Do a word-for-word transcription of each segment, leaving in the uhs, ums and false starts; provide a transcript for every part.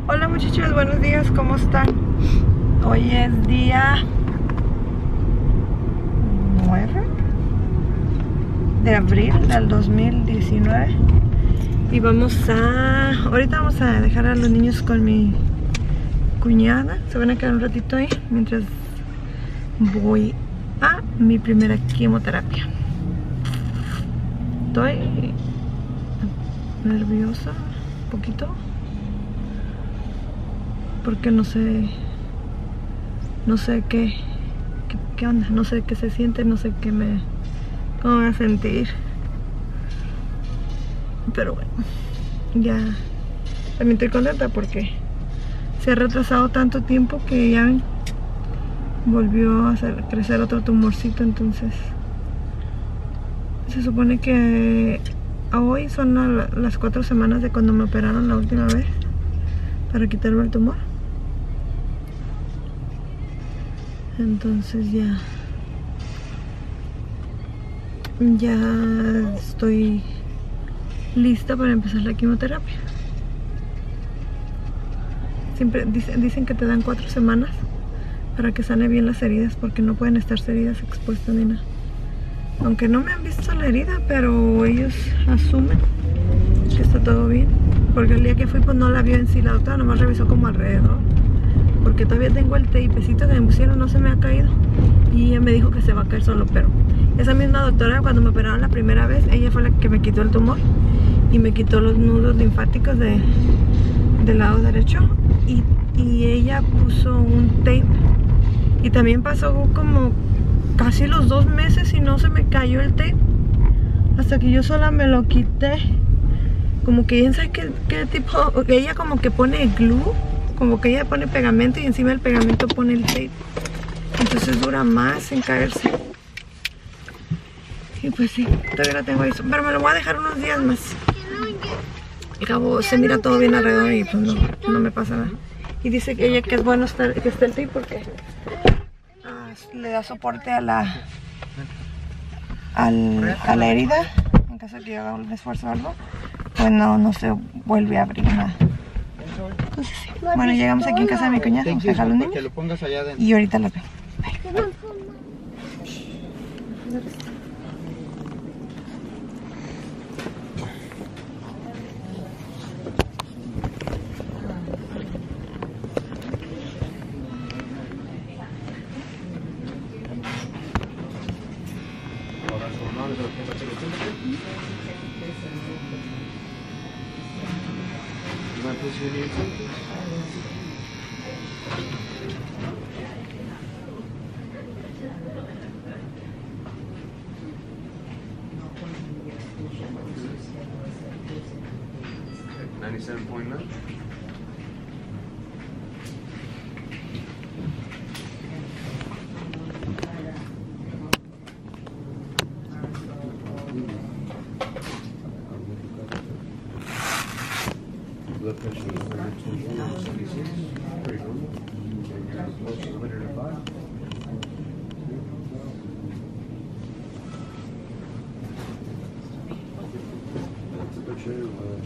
Hola muchachos, buenos días, ¿cómo están? Hoy es día nueve de abril del dos mil diecinueve y vamos a... ahorita vamos a dejar a los niños con mi cuñada. Se van a quedar un ratito ahí mientras voy a mi primera quimioterapia. Estoy nerviosa un poquito porque no sé no sé qué, qué qué onda, no sé qué se siente, no sé qué me cómo me voy a sentir, pero bueno, ya también estoy contenta porque se ha retrasado tanto tiempo que ya volvió a hacer crecer otro tumorcito. Entonces se supone que a hoy son a las cuatro semanas de cuando me operaron la última vez para quitarme el tumor. Entonces ya ya estoy lista para empezar la quimioterapia. Siempre dicen, dicen que te dan cuatro semanas para que sane bien las heridas, porque no pueden estar heridas expuestas ni nada. Aunque no me han visto la herida, pero ellos asumen que está todo bien, porque el día que fui pues no la vio en sí la doctora, nomás revisó como alrededor, porque todavía tengo el tapecito que me pusieron, no se me ha caído, y ella me dijo que se va a caer solo. Pero esa misma doctora, cuando me operaron la primera vez, ella fue la que me quitó el tumor y me quitó los nudos linfáticos de, del lado derecho, y, y ella puso un tape, y también pasó como casi los dos meses y no se me cayó el tape, hasta que yo sola me lo quité. Como que ella sabe qué, qué tipo, ella como que pone glue, como que ella pone pegamento y encima del pegamento pone el tape, entonces dura más en caerse. Y pues sí, todavía lo tengo ahí, pero me lo voy a dejar unos días más. Al cabo se mira todo bien alrededor y pues no, no me pasa nada. Y dice que ella que es bueno estar, que esté el tape porque ah, le da soporte a la al, a la herida en caso de que yo haga un esfuerzo o algo, pues no, no se vuelve a abrir nada. Entonces, sí. Bueno, llegamos aquí en casa de mi cuñada, vamos a dejar a los niños y ahorita los veo. Bye. ninety-seven point nine. Blood pressure is one twenty-four seventy-six. Pretty normal. Pulse is one hundred five. Blood pressure was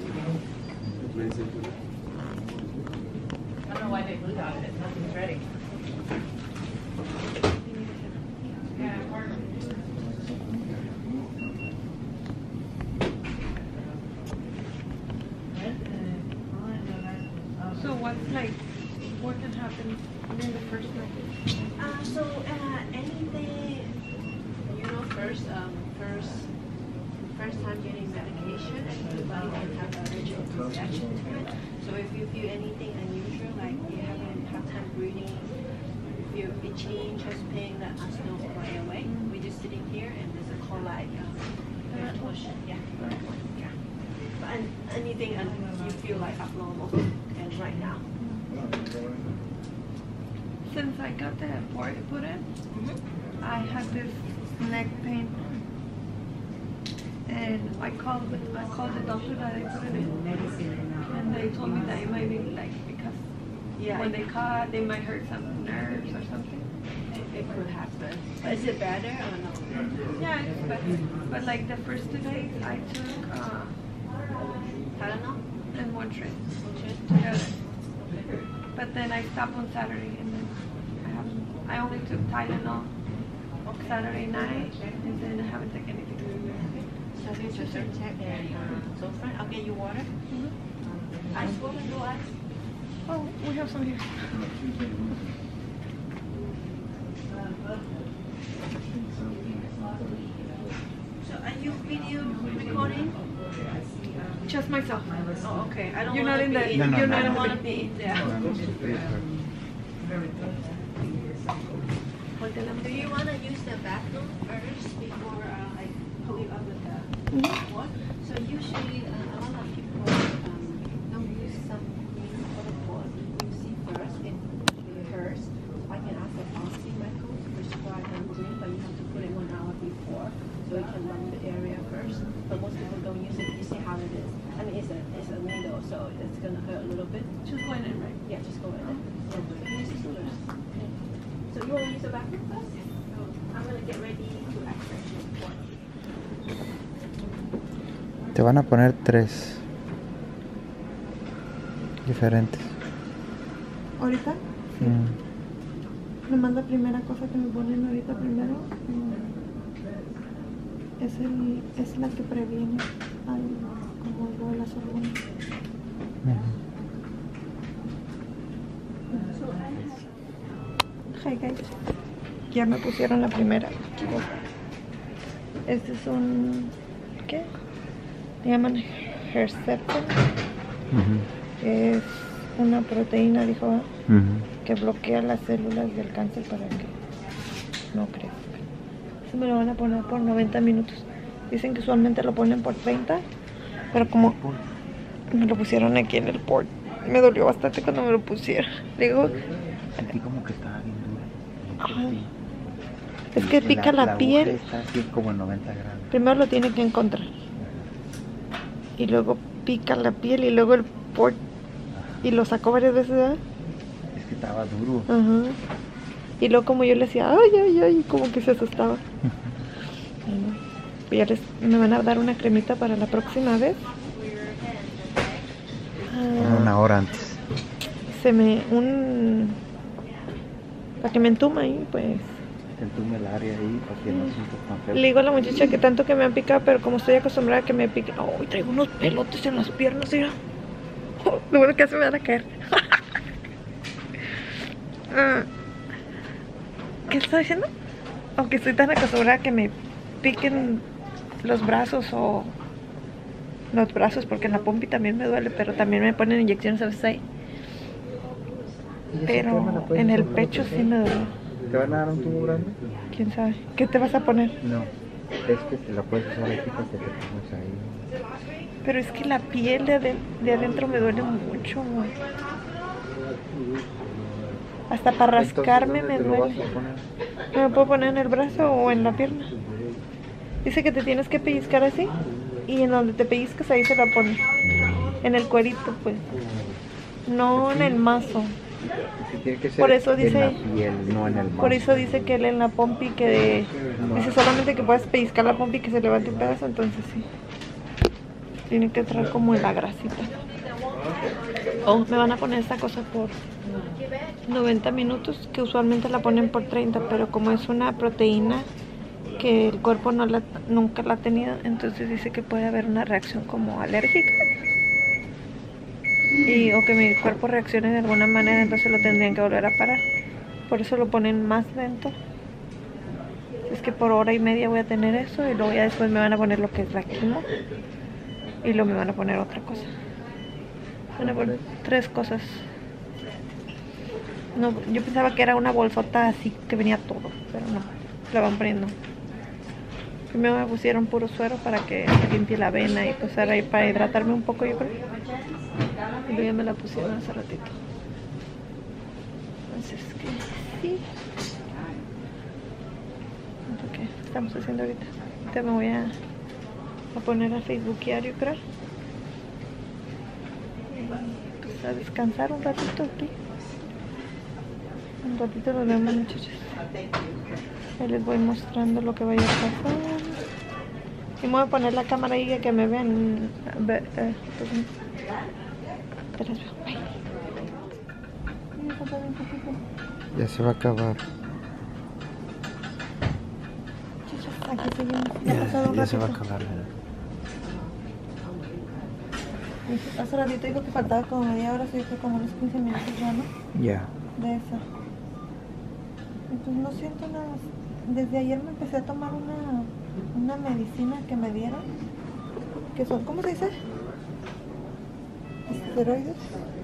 I don't know why they blew out it. Nothing's ready. So what's like, what can happen in the first night? Uh, so uh, anything, you know, first, um, first, first time getting medication, and the body can have allergic reaction to it. So if you feel anything unusual, like you haven't have time breathing, if you're itching, chest pain, let us know right away. We're just sitting here, and there's a call like um, push, yeah, yeah. But an- anything un- you feel like abnormal, and right now. Since I got the port put in, Mm-hmm. I had this neck pain, and I called I called the doctor that I put it in, and they told me that it might be like because Yeah, when it, they cut, they might hurt some nerves or something. it, it could happen. But is it better or no? Yeah, it's better. But like the first two days, I took uh, Tylenol? and one train Okay. together. but then I stopped on Saturday and then I haven't. I only took Tylenol on Saturday night and then I haven't taken anything. So here's your check and uh, so friend, I'll get you water. Mm-hmm. Ice water, no ice. Oh, we have some here. So are you video recording? Just myself. Oh, okay. I don't You're wanna not in be the. No, no, You're no, not I in don't the. want to be there. Do you want to use the bathroom first before uh, I hook you up with the Mm-hmm. wall? So usually uh, a lot of people um, don't use some cream for the wall. You see first in first. I can ask the pharmacy medical to prescribe hand cream, but you have to put it one hour before so it can run the area first. But most people don't use it. You see how it is. I mean, it's a it's a needle, so it's gonna hurt a little bit. Just go in it, right? Yeah, just go in it. Yeah, use it first. Okay. So you want to use the bathroom first? I'm gonna get ready to access your wall. Te van a poner tres diferentes. ¿Ahorita? Mm. Nomás la primera cosa que me ponen ahorita primero mm, es, el, es la que previene al, como algo de las hormonas. Ujú. Hi guys. Ya me pusieron la primera. Este es un... ¿qué? Le llaman Herceptin. Ujú. Es una proteína, dijo, ¿eh? Ujú. que bloquea las células del cáncer para que no crezcan. Eso me lo van a poner por noventa minutos. Dicen que usualmente lo ponen por treinta, pero como me lo pusieron aquí en el port, me dolió bastante cuando me lo pusieron. Digo, Sentí como que estaba bien dura. Ajá. Es que pica la, la piel. aguja está así como en noventa grados. Primero lo tiene que encontrar. Y luego pica la piel y luego el port. Y lo sacó varias veces, ¿verdad? Es que estaba duro. Ajá. Y luego como yo le decía, ay, ay, ay, como que se asustaba. Bueno, pues ya les, me van a dar una cremita para la próxima vez. Como una hora antes. Se me, un, para que me entuma ahí, pues. Te entume el área ahí para que no sientas tan feo. Le digo a la muchacha que tanto que me han picado, pero como estoy acostumbrada a que me pique. Ay, traigo unos pelotes en las piernas, mira. Oh, lo bueno que se me van a caer. Ah, ¿qué estoy diciendo? Aunque estoy tan acostumbrada a que me piquen los brazos o los brazos, porque en la pompi también me duele, pero también me ponen inyecciones a veces ahí. Pero en el pecho sí me duele. ¿Te van a dar un tubo grande? ¿Quién sabe? ¿Qué te vas a poner? No. Es que te la puedes usar aquí para que te pongas ahí. Pero es que la piel de, aden- de adentro me duele mucho. Güey. Hasta para rascarme me Entonces, ¿dónde te lo duele. vas a poner? ¿Me lo puedo poner en el brazo o en la pierna? Dice que te tienes que pellizcar así. Y en donde te pellizcas ahí se la pone. En el cuerito, pues. No en el mazo. Sí, tiene que ser Por eso en dice- la piel, no en el Por mazo. eso dice que él en la pompi que de- dice solamente que puedes pellizcar la pompi y que se levante un pedazo, entonces sí. Tiene que entrar como en la grasita. Oh, me van a poner esta cosa por noventa minutos, que usualmente la ponen por treinta, pero como es una proteína que el cuerpo no la, nunca la ha tenido, entonces dice que puede haber una reacción como alérgica. Y, o que mi cuerpo reaccione de alguna manera, entonces lo tendrían que volver a parar. Por eso lo ponen más lento. Es que por hora y media voy a tener eso y luego ya después me van a poner lo que es la quimo. Y luego me van a poner otra cosa. Van a poner tres cosas. No, yo pensaba que era una bolsota así que venía todo, pero no, la van poniendo. Primero me pusieron puro suero para que se limpie la vena y pues ahora ahí para hidratarme un poco, yo creo. Y luego ya me la pusieron hace ratito. Entonces, que sí. ¿Qué estamos haciendo ahorita? Ahorita me voy a, a poner a facebookear, yo creo. Y pues a descansar un ratito aquí. Un ratito nos vemos, muchachos. Ahí les voy mostrando lo que vaya a pasar. Y me voy a poner la cámara ahí que me vean. Ve, eh, pues, te las veo. Bye. falta un poquito. Ya se va a acabar. Chichas, aquí seguimos. Ya, ha Ya, pasado un ya se va a ratito. acabar. Hace ratito dijo que faltaba como media hora, se dijo como unos quince minutos ya, ¿no? Ya. De esa. Entonces no siento nada. Desde ayer me empecé a tomar una, una medicina que me dieron. Que son, ¿cómo se dice? Esteroides.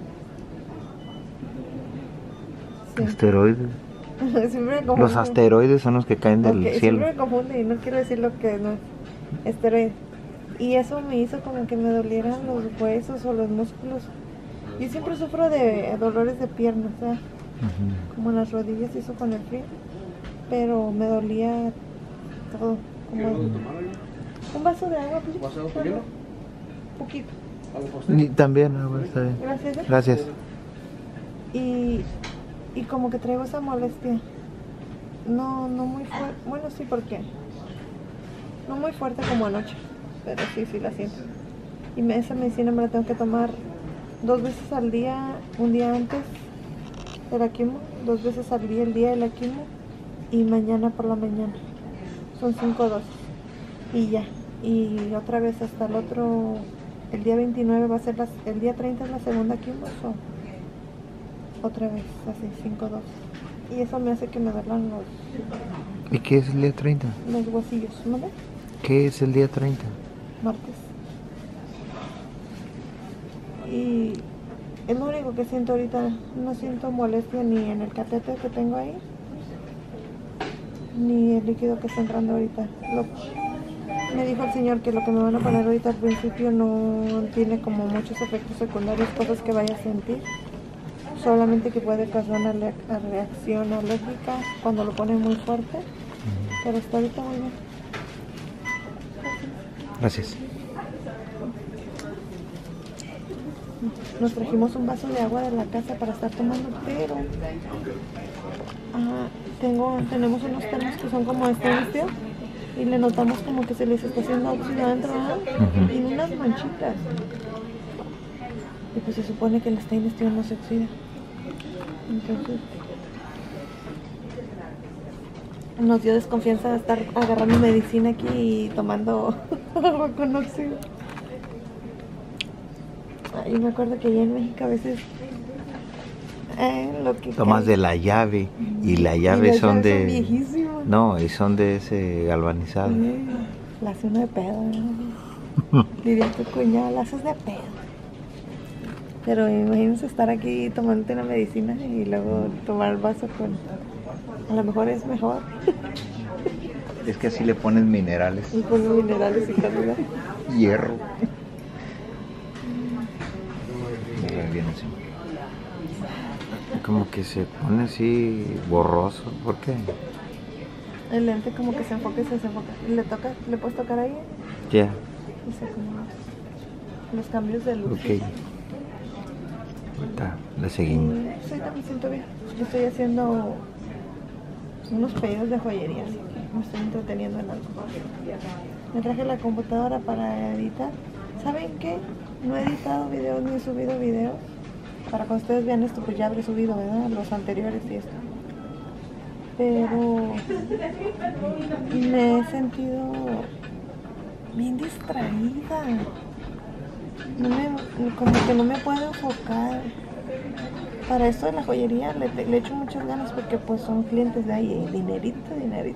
Sí. Esteroides. Siempre me confundo. Los asteroides son los que caen del Ok, cielo. siempre me confunde y no quiero decir lo que no es. Esteroides. Y eso me hizo como que me dolieran los huesos o los músculos. Yo siempre sufro de dolores de piernas, ¿sabes? Ujú. Como en las rodillas, eso con el frío. Pero me dolía todo. Como un vaso de agua, please. ¿Vas a agua con hielo? Poquito. ¿Algo para usted? Ni- También, ah, bueno, está bien. Gracias. ¿eh? Gracias. Y, y como que traigo esa molestia. No, no muy fuerte. Bueno, sí, porque no muy fuerte como anoche. Pero sí, sí la siento. Y me- esa medicina me la tengo que tomar dos veces al día, un día antes de la quimo, dos veces al día el día de la quimo y mañana por la mañana. Son cinco dosis. Y ya. Y otra vez hasta el otro, el día veintinueve va a ser, la, el día treinta es la segunda quimo, o otra vez, así, cinco dosis. Y eso me hace que me duelan los, ¿Y qué es el día treinta? los huesillos, ¿no ves? ¿Qué es el día treinta? Martes. Y es lo único que siento ahorita. No siento molestia ni en el catéter que tengo ahí, ni el líquido que está entrando ahorita. Lo, me dijo el señor que lo que me van a poner ahorita al principio no tiene como muchos efectos secundarios, cosas que vaya a sentir. Solamente que puede causar una ale- reacción alérgica cuando lo ponen muy fuerte. Pero hasta ahorita muy bien. Gracias. Nos trajimos un vaso de agua de la casa para estar tomando, pero ah, tengo, tenemos unos termos que son como este vestido y le notamos como que se les está haciendo óxido adentro, ¿verdad? Ujú. Y unas manchitas. Y pues se supone que el stainless steel no se oxida. Entonces nos dio desconfianza de estar agarrando medicina aquí y tomando agua con óxido. Ay, me acuerdo que allá en México a veces eh, lo que Tomas cae- de la llave y la y llave las son llaves de... son viejísimas. No, y son de ese galvanizado. Sí, la hace uno de pedo, ¿no? Diría tu cuñado, la haces de pedo. Pero imagínense estar aquí tomándote una medicina y luego tomar el vaso con... A lo mejor es mejor. Es que así le ponen minerales. Y con minerales y calidad. Hierro. Mira, bien así. Como que se pone así borroso. ¿Por qué? El lente como que se enfoca y se desenfoca. ¿Le toca? ¿Le puedes tocar ahí? Ya. Y se acomoda. Los cambios de luz. Ok. Ahorita la seguimos. Sí, también siento bien. Yo estoy haciendo unos pedidos de joyería, así que me estoy entreteniendo en algo. Me traje la computadora para editar. ¿Saben qué? No he editado videos ni he subido videos. Para cuando ustedes vean esto, pues ya habré subido, ¿verdad? Los anteriores y esto. Pero me he sentido bien distraída. No me, como que no me puedo enfocar. Para esto de la joyería le, le echo muchas ganas porque pues son clientes de ahí, dinerito, dinerito.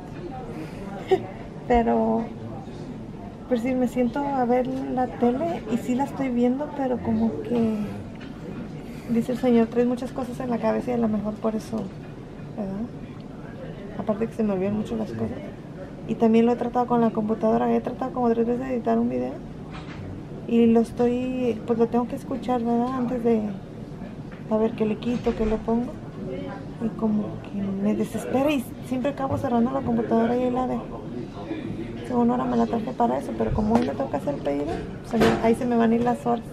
Pero, pues sí, me siento a ver la tele y sí la estoy viendo, pero como que, dice el señor, traes muchas cosas en la cabeza y a lo mejor por eso, ¿verdad? Aparte que se me olvidan mucho las cosas. Y también lo he tratado con la computadora, he tratado como tres veces de editar un video. Y lo estoy, pues lo tengo que escuchar, ¿verdad? Antes de saber qué le quito, qué le pongo. Y como que me desespera y siempre acabo cerrando la computadora y ahí la dejo. Según ahora me la traje para eso, pero como hoy me toca hacer pedido, se me- ahí se me van a ir las horas.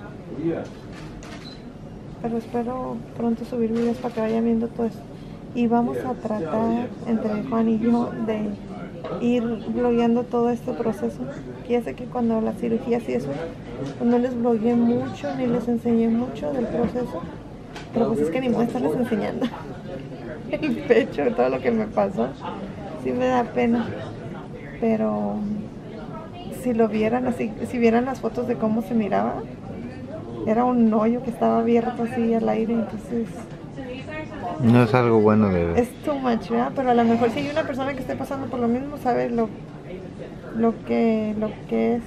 Pero espero pronto subir videos para que vayan viendo todo eso. Y vamos a tratar, entre Juan y yo, de ir blogueando todo este proceso. Que ya sé que cuando las cirugías y eso, pues no les blogueé mucho ni les enseñé mucho del proceso, Pero pues es que ni modo estarles enseñando el pecho, todo lo que me pasó. Sí me da pena. Pero si lo vieran así, si vieran las fotos de cómo se miraba, era un hoyo que estaba abierto así al aire, entonces... No es algo bueno de ver. Es too much, ¿verdad? Pero a lo mejor si hay una persona que esté pasando por lo mismo, sabe lo, lo, que, lo que es.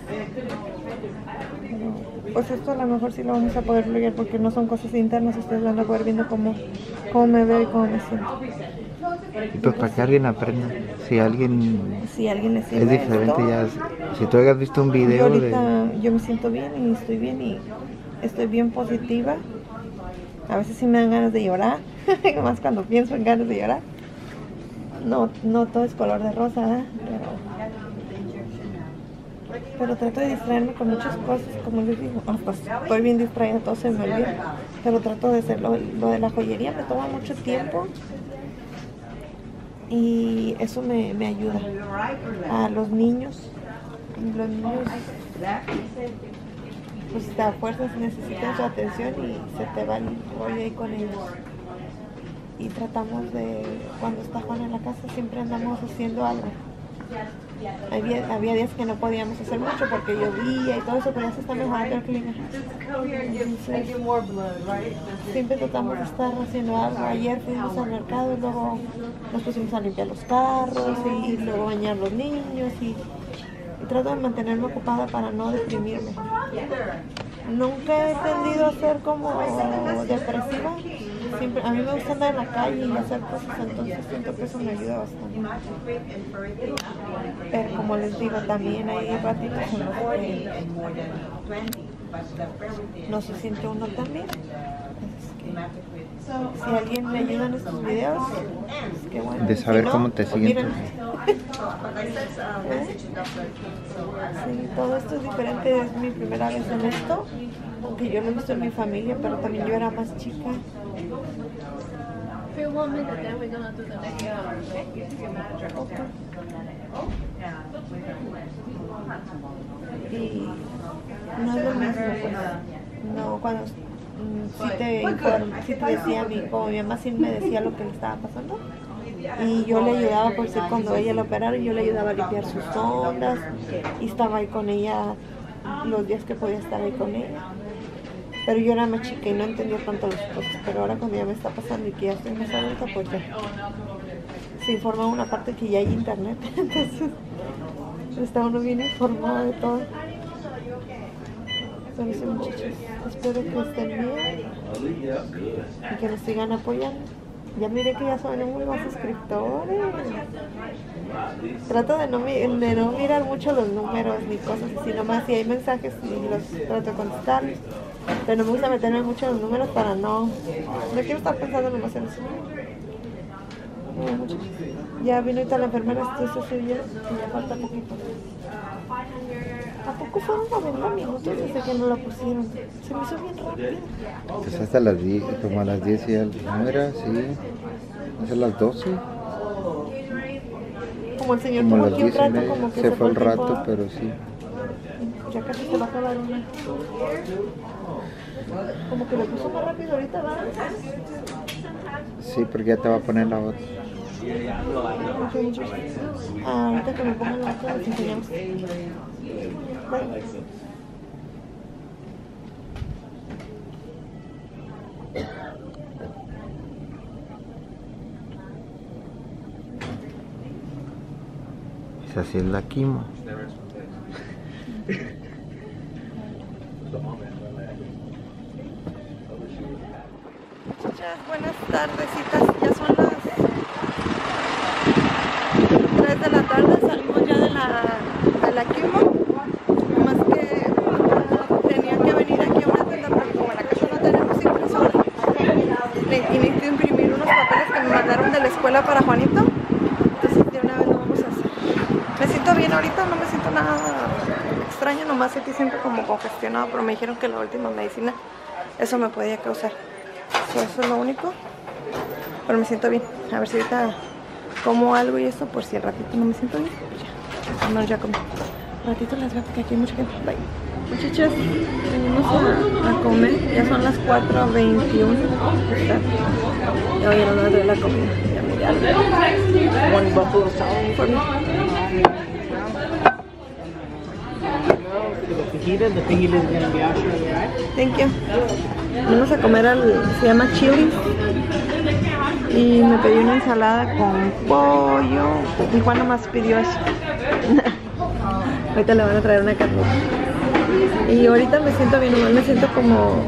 Pero, pues esto a lo mejor sí lo vamos a poder lograr porque no son cosas internas, ustedes van a poder viendo cómo, cómo me veo y cómo me siento. Y pues para que alguien aprenda, si alguien Si a alguien le sirve es diferente esto, ya, si tú hayas visto un yo video ahorita de... yo me siento bien y estoy bien y estoy bien positiva. A veces sí me dan ganas de llorar, más cuando pienso en ganas de llorar. No, no todo es color de rosa, ¿verdad? Pero, pero trato de distraerme con muchas cosas, como les digo. Oh, pues estoy bien distraída, todo se me olvida. Pero trato de hacerlo. Lo de la joyería me toma mucho tiempo y eso me, me ayuda. A los niños, los niños pues a fuerzas necesitan su atención y se te va el rollo ahí con ellos. Y tratamos de, cuando está Juan en la casa, siempre andamos haciendo algo. Había, había días que no podíamos hacer mucho porque llovía y todo eso, pero ya se está mejorando el clima. Entonces, siempre tratamos de estar haciendo algo. Ayer fuimos al mercado y luego nos pusimos a limpiar los carros y luego bañar los niños y, y trato de mantenerme ocupada para no deprimirme. Nunca he tendido a ser como depresiva. Siempre, a mí me gusta andar en la calle y hacer cosas, entonces siento que eso me ayuda bastante. Pero como les digo, también hay ratitos en los que no se siente uno tan bien. Si alguien me ayuda en estos videos, pues qué bueno. De saber si no, cómo te pues sientes. ¿Eh? Sí, todo esto es diferente, es mi primera vez en esto, aunque yo lo he visto en mi familia, pero también yo era más chica. For one minute, then we're gonna do the next one. Y no es lo mismo, pues. No, cuando sí te informa, sí te decía, mi, como mi mamá sí me decía lo que le estaba pasando. Y yo le ayudaba, por si cuando ella la operaron, yo le ayudaba a limpiar sus ondas. Y estaba ahí con ella los días que podía estar ahí con ella. Pero yo era más chica y no entendía tanto las cosas. Pero ahora cuando ya me está pasando y que ya estoy más adulta, pues ya se informa una parte que ya hay internet. Entonces está uno bien informado de todo. Pero sí, muchachos, espero que estén bien y que nos sigan apoyando. Ya miré que ya son muy más suscriptores. Trato de no, de no mirar mucho los números ni cosas así, nomás si hay mensajes y los trato de contestarlos. Pero no me gusta meterme mucho en los números para no... No quiero estar pensando nomás en eso. Bueno, muchachos, ya vino ahorita la enfermera, esto se bien y ya falta poquito. ¿A poco fueron noventa minutos desde que nos la pusieron? Se me hizo bien rápido. Pues hasta las diez, como a las diez y algo. No era, sí. Hasta las doce. Como el señor Como tuvo a las aquí un diez y rato, media. como que Se fue el tiempo. rato, pero sí. Ya casi se va a acabar una. Como que lo puso más rápido ahorita, ¿verdad? Sí, porque ya te va a poner la otra. Ok, muchachos. Ah, ahorita que me pongan la otra, les enseñamos. Bye. Pues así es la quimo. Muchachas, buenas tardecitas. Ya son las tres de la tarde. Salimos ya de la, de la quimo. Más que tenía que venir aquí a una tienda porque como en la casa no tenemos impresora, y necesito imprimir unos papeles que me mandaron de la escuela para Juanito. Entonces de una vez lo vamos a hacer. Me siento bien ahorita, no me siento nada extraño, nomás aquí siento como congestionado, pero me dijeron que la última medicina eso me podía causar. So, eso es lo único, pero me siento bien. A ver si ahorita como algo y esto, por si al ratito no me siento bien, pues ya, no, ya comí. Al ratito les veo porque aquí hay mucha gente. Bye. Muchachos, venimos a, a comer, ya son las cuatro veintiuno. Ya voy a ir a de la comida. Ya me ya. One bottle of salt for me. The fajita is going to be out shortly, right? Thank you. Vamos a comer al, se llama Chili's. Y me pedí una ensalada con pollo. Y Juan nomás pidió eso. Ahorita le van a traer una carne. Y ahorita me siento bien, nomás me siento como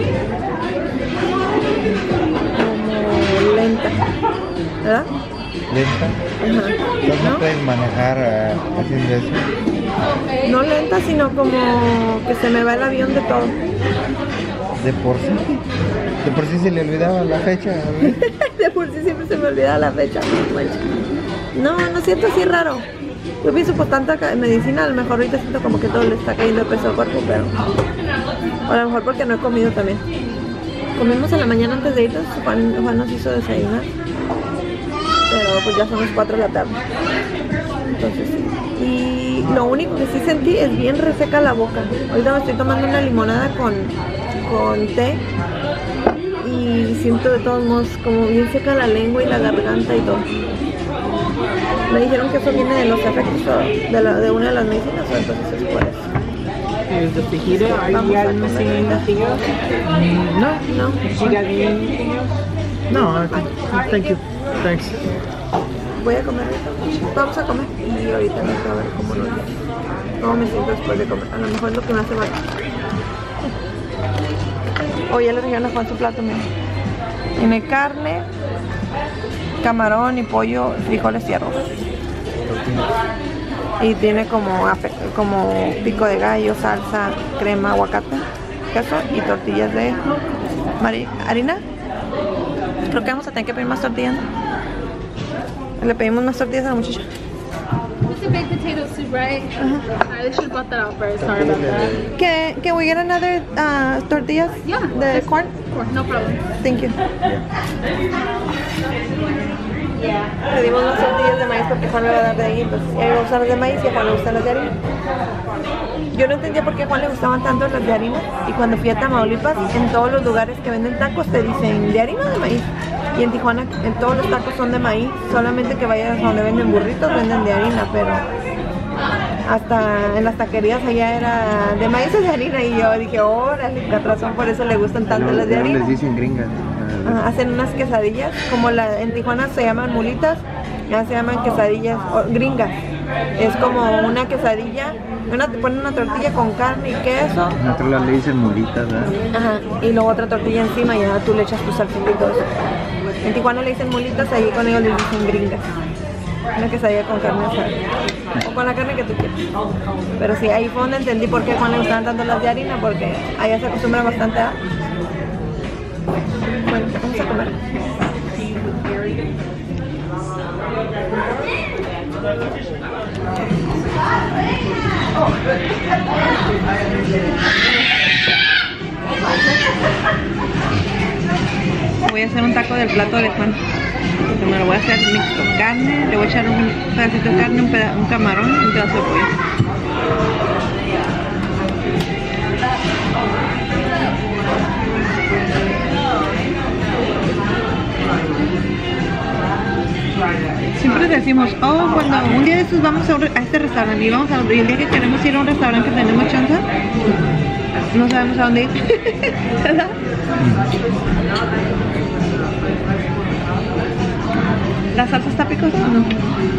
como lenta, ¿verdad? ¿Lenta? Ajá. ¿No ¿No? pueden manejar uh, haciendo eso? No lenta, sino como que se me va el avión de todo. De por sí. De por sí se le olvidaba la fecha. De por sí siempre se me olvida la fecha. No, no siento así raro. Yo pienso por tanta medicina, a lo mejor ahorita siento como que todo le está cayendo el peso al cuerpo, pero o a lo mejor porque no he comido también. Comimos en la mañana antes de irnos, Juan, Juan nos hizo desayunar, pero pues ya son las cuatro de la tarde. Entonces, y lo único que sí sentí es bien reseca la boca. Ahorita me estoy tomando una limonada con, con té y siento de todos modos como bien seca la lengua y la garganta y todo. Me dijeron que eso viene de los efectos de, la, de una de las medicinas, o entonces es por eso. Here's the fajita. Are you guys missing anything else? No, No, You guys need anything else? no, thank you. Thanks. voy a comer ahorita. Vamos a comer y ahorita me voy a ver cómo, lo, cómo me siento después de comer. A lo mejor es lo que me hace mal. Hoy ya le trajeron a Juan su plato, mira. Tiene carne, camarón y pollo, frijoles y arroz. Y tiene como, como pico de gallo, salsa, crema, aguacate, queso y tortillas de harina. Creo que vamos a tener que pedir más tortillas. Le pedimos más tortillas a la muchacha. It's a baked potato soup, right? Uh-huh. I should have brought that out first. Sorry about that. Can, can we get another uh, tortillas? Yeah. The corn? Corn, no problem. Thank you. Pedimos más tortillas de maíz porque Juan me va a dar de ahí, pues a mí me gustan las de maíz y a Juan le gustan las de harina. Yo no entendía por qué a Juan le gustaban tanto las de harina y cuando fui a Tamaulipas, en todos los lugares que venden tacos te dicen de harina o de maíz. Y en Tijuana en todos los tacos son de maíz, solamente que vayas a donde venden burritos venden de harina, pero hasta en las taquerías allá era de maíz o de harina y yo dije, órale, con razón por eso le gustan tanto las de harina. Les dicen gringas. Ah, hacen unas quesadillas, como la en Tijuana se llaman mulitas, ya se llaman quesadillas o, gringas. Es como una quesadilla, una, te ponen una tortilla con carne y queso. Nosotros le dicen mulitas, ¿verdad? Ajá, y luego otra tortilla encima y ya tú le echas tu salsita y todo eso. En Tijuana le dicen mulitas, allí con ellos les dicen gringas. Una quesadilla con carne asada. O con la carne que tú quieras. Pero sí, ahí fue donde entendí por qué a Juan le gustaban tanto las de harina, porque allá se acostumbra bastante a... Bueno, vamos a comer. Voy a hacer un taco del plato de Juan. Me lo voy a hacer mixto, carne, le voy a echar un pedacito de carne, un, peda un camarón y un pedazo de pollo. Siempre decimos, oh, cuando un día de estos vamos a, un, a este restaurante y vamos a, y el día que queremos ir a un restaurante que tenemos chance, no sabemos a dónde ir, ¿verdad? ¿La salsa está picosa o no?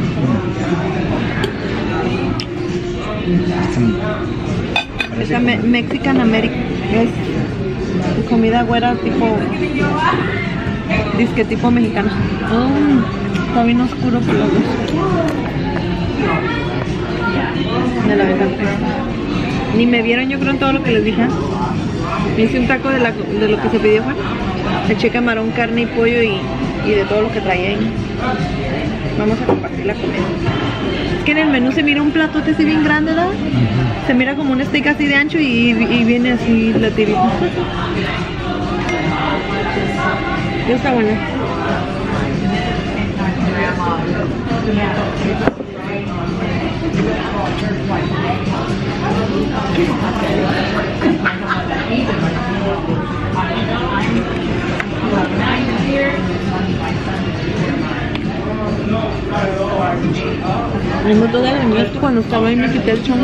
Esa me Mexican American es comida güera tipo, disque tipo mexicana. Oh, está bien oscuro por los dos. Me la verdad. Ni me vieron, yo creo, en todo lo que les dije. Me hice un taco de, la, de lo que se pidió, Juan. Eché camarón, carne y pollo y, y de todo lo que traía ahí. Vamos a compartir la comida. Es que en el menú se mira un platote así bien grande, ¿verdad? Uh-huh. Se mira como un steak así de ancho y, y viene así la tirita. Ya está buena. El moto de la mía es que cuando estaba ahí me quité el chongo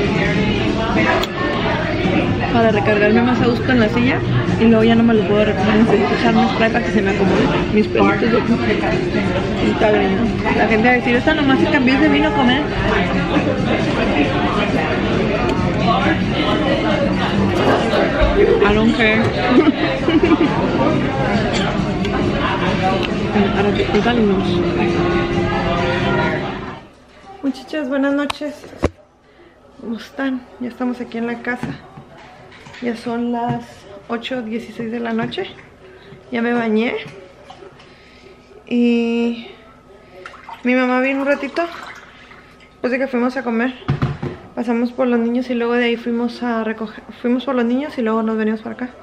para recargarme más a gusto en la silla y luego ya no me lo puedo recargar. Necesito echarme spray para que se me acomode mis pelitos de está greñudo. La gente va a decir, esta nomás se cambió de vino a comer. I don't care. Ahora que te salimos. Muchachas, buenas noches. ¿Cómo están? Ya estamos aquí en la casa. Ya son las ocho dieciséis de la noche. Ya me bañé. Y mi mamá vino un ratito después de que fuimos a comer. Pasamos por los niños y luego de ahí fuimos a recoger. Fuimos por los niños y luego nos venimos para acá.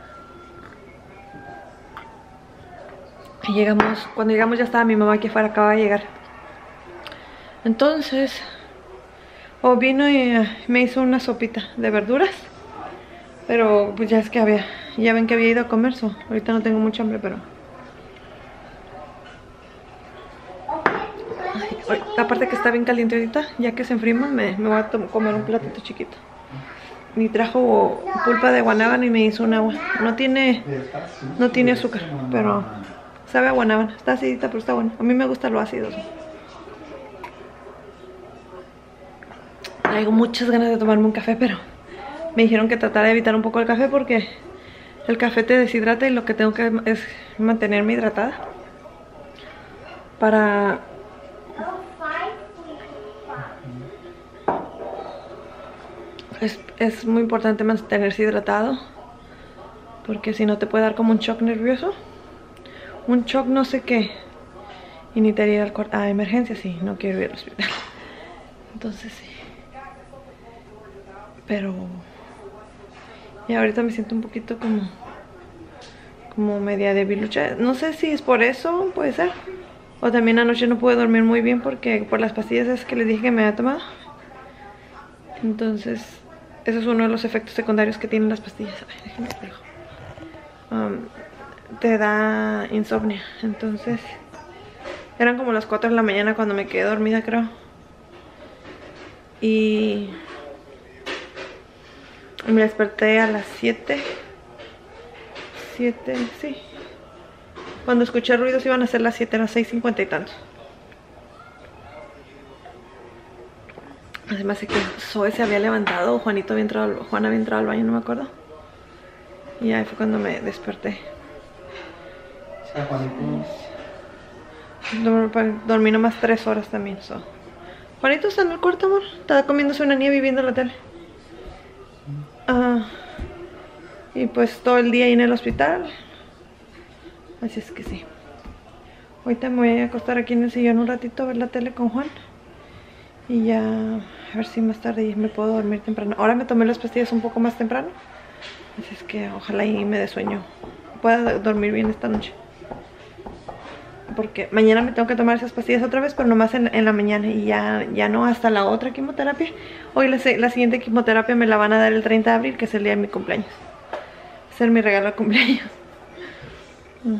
Y llegamos, cuando llegamos ya estaba mi mamá aquí afuera, acaba de llegar. Entonces, o vino y uh, me hizo una sopita de verduras. Pero pues ya es que había, ya ven que había ido a comer, so. Ahorita no tengo mucha hambre, pero... Ay, aparte que está bien caliente ahorita, ya que se enfrima, me, me voy a comer un platito chiquito. Y trajo pulpa de guanábana y me hizo un agua. No tiene, no tiene azúcar, pero sabe a guanábana. Está acidita, pero está bueno. A mí me gusta lo ácido. Tengo muchas ganas de tomarme un café, pero me dijeron que tratara de evitar un poco el café porque el café te deshidrata y lo que tengo que es mantenerme hidratada para... Es, es muy importante mantenerse hidratado porque si no te puede dar como un shock nervioso, un shock no sé qué, y ni te ir al cuarto a emergencia, sí, no quiero ir al hospital. Entonces sí, pero y ahorita me siento un poquito como como media debilucha, no sé si es por eso, puede ser, o también anoche no pude dormir muy bien porque por las pastillas esas que les dije que me había tomado. Entonces ese es uno de los efectos secundarios que tienen las pastillas. Ay, déjenme explico. Um, te da insomnio. Entonces eran como las cuatro de la mañana cuando me quedé dormida, creo. Y me desperté a las siete. siete, sí. Cuando escuché ruidos iban a ser las siete, a las seis cincuenta y tantos. Además de que Zoe se había levantado, Juanito había entrado, Juan había entrado al baño, no me acuerdo. Y ahí fue cuando me desperté. Dormí nomás tres horas también. So. Juanito está en el cuarto, amor. Está comiéndose una nieve y viendo la tele. Uh, y pues todo el día ahí en el hospital. Así es que sí. Ahorita me voy a acostar aquí en el sillón un ratito a ver la tele con Juan. Y ya, a ver si más tarde me puedo dormir temprano. Ahora me tomé las pastillas un poco más temprano. Así es que ojalá y me dé sueño. Pueda dormir bien esta noche. Porque mañana me tengo que tomar esas pastillas otra vez, pero nomás en, en la mañana. Y ya, ya no hasta la otra quimioterapia. Hoy la, la siguiente quimioterapia me la van a dar el treinta de abril, que es el día de mi cumpleaños. Va a ser mi regalo de cumpleaños. Mm.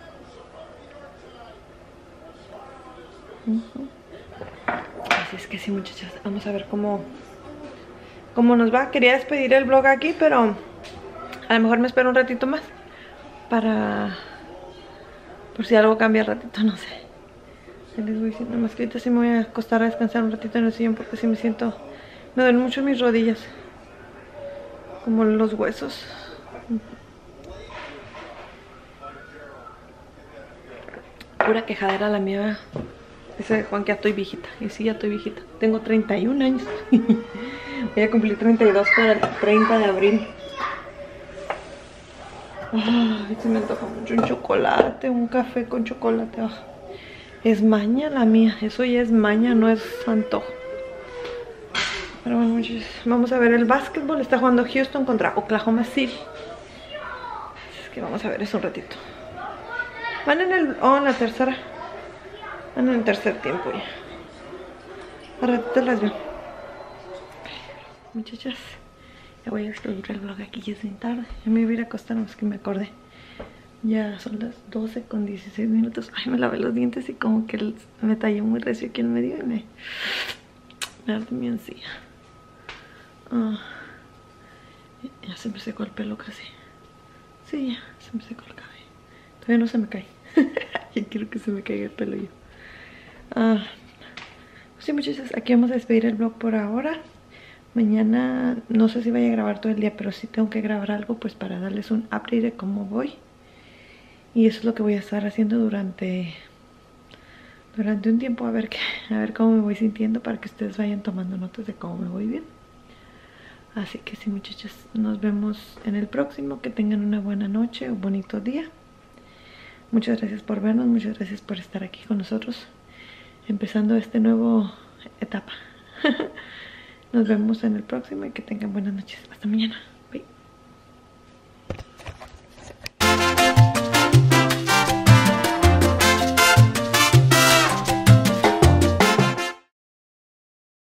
Uh-huh. Así es que sí, muchachas, vamos a ver cómo cómo nos va. Quería despedir el vlog aquí, pero a lo mejor me espero un ratito más para por si algo cambia al ratito, no sé. Ya les voy diciendo, más que ahorita sí me voy a acostar a descansar un ratito en el sillón porque sí me siento, me duelen mucho mis rodillas, como los huesos. Pura quejadera la mía. Dice Juan que ya estoy viejita. Y sí, ya estoy viejita. Tengo treinta y un años. Voy a cumplir treinta y dos para el treinta de abril. Ay, se me antoja mucho un chocolate, un café con chocolate. Oh, es maña la mía. Eso ya es maña, no es antojo. Pero bueno, muchachos, vamos a ver el básquetbol. Está jugando Houston contra Oklahoma City. Así es que vamos a ver eso un ratito. Van en el... Oh, en la tercera. Van en el tercer tiempo ya. A ratito las veo. muchachas, ya voy a escribir el vlog aquí, ya es bien tarde. Ya me iba a ir a acostar, más que me acordé. Ya son las doce con dieciséis minutos. Ay, me lavé los dientes y como que el, me tallé muy recio aquí en medio y me, me arde mi encía. Ah, ya se me secó el pelo casi. Sí, ya se me secó el cabello. Todavía no se me cae. Ya quiero que se me caiga el pelo yo. Ah, pues sí, muchachos, aquí vamos a despedir el vlog por ahora. Mañana no sé si vaya a grabar todo el día, pero sí tengo que grabar algo pues para darles un update de cómo voy. Y eso es lo que voy a estar haciendo durante durante un tiempo, a ver qué, a ver cómo me voy sintiendo, para que ustedes vayan tomando notas de cómo me voy bien. Así que sí, muchachos, nos vemos en el próximo. Que tengan una buena noche o bonito día. Muchas gracias por vernos, muchas gracias por estar aquí con nosotros, empezando esta nueva etapa. Nos vemos en el próximo y que tengan buenas noches. Hasta mañana.